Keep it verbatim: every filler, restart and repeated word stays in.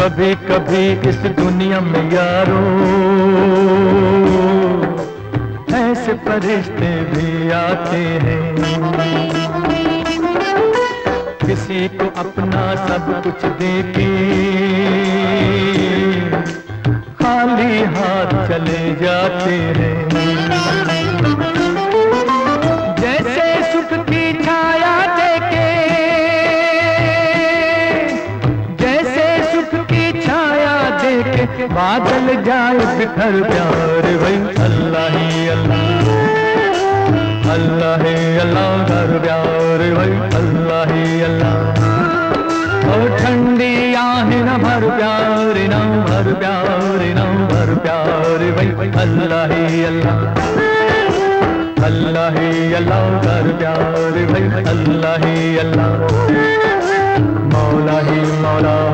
कभी कभी इस दुनिया में यारो ऐसे फरिश्ते भी आते हैं, किसी को अपना सब कुछ देके खाली हाथ चले जाते हैं। जैसे सुख की छाया देके, जैसे सुख की छाया देके बादल जाए बिखर प्यार भाई। अल्लाह ही अल्लाह, अल्लाह ही अल्लाह कर प्यार भाई। अल्लाह ही अल्लाह, और ठंडी आहें न भर प्यार, न भर प्यार, न भर प्यार भाई। अल्लाह ही अल्लाह, अल्लाह ही अल्लाह कर प्यार भाई। अल्लाह ही अल्लाह, मौला ही मौला।